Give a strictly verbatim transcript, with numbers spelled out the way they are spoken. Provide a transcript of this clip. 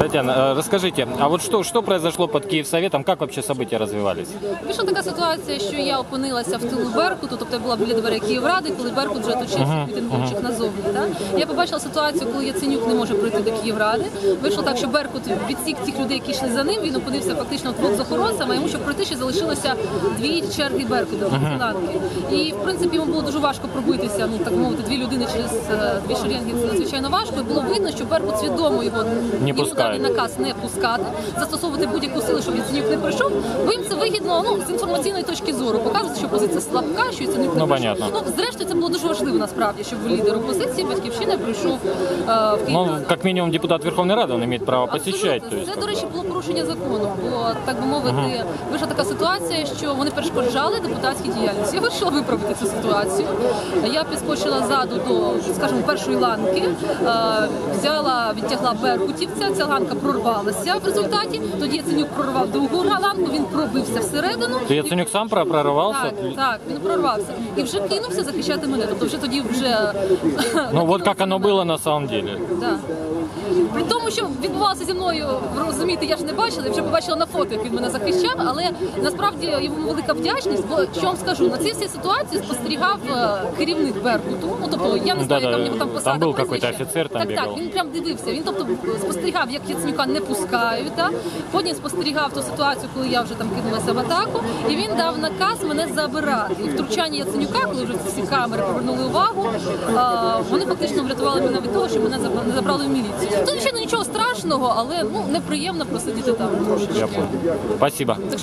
Татьяна, расскажите, а вот что, что произошло под Київсоветом, как вообще события развивались? Вийшла така ситуація, що я опинилася в тилу Беркуту, тобто я була біля дверей Київради, коли Беркут вже точився uh-huh, від інвольчих uh-huh. назовні. Так? Я побачила ситуацію, коли Яценюк не може прийти до Київради. Вийшло так, що Беркут відсік тих людей, які йшли за ним, він опинився фактично двох з охоронцями, а йому, щоб пройти, ще залишилося дві черги Беркуту, дві філанки. Uh-huh. І, в принципі, йому було дуже важко пробитися, ну, так мовити, дві людини через дві шеренги, це надзвичайно важко. І було видно, що Беркут свідомо його не пускає. Наказ не пускати, застосовувати будь-яку силу, щоб Яценюк не прийшов, бо їм це вигідно, ну, з інформаційної точки зору, показувати, що позиція слабка, що Яценюк не ну, прийшов. Ну, зрештою, це було дуже важливо, насправді, щоб лідер опозиції, Батьківщини, прийшов е, в Київ. Ну, як мінімум, депутат Верховної Ради, він має право посещати. Це, до речі, було порушення закону, бо, так би мовити, uh-huh. вийшла така ситуація, що вони перешкоджали депутатській діяльності. Я вирішила виправити цю ситуацію. Я підскочила ззаду до, скажімо, першої ланки, е, взяла, відтягла беркутівця, ця ланка прорвалася в результаті, тоді Яценюк прорвав другу ланку, він пробився всередину. То Яценюк сам прорвався? Так, так, він прорвався. І вже кинувся захищати мене, тобто вже тоді вже... Ну, от як воно було на самом деле. Так. При тому, що відбувалося зі мною, ви розумієте, я ж не бачила, я вже побачила на фото, як він мене захищав, але насправді йому велика вдячність, бо, що вам скажу, на цій всій ситуації спостерігав керівник Беркуту, ну, тобто, я не знаю, да, яка в да, нього там посада, там був якийсь офіцер, там так, бігав. Так, він прям дивився, він, тобто, спостерігав, як Яценюка не пускають, так? Потім спостерігав ту ситуацію, коли я вже там кинулася в атаку, і він дав наказ мене забирати. І втручання Яценюка, коли вже всі камери повернули увагу, вони фактично врятували мене від того, що мене забрали в міліцію. Тут, звичайно, нічого страшного, але, ну, неприємно просидіти там трошечки. Спасибо.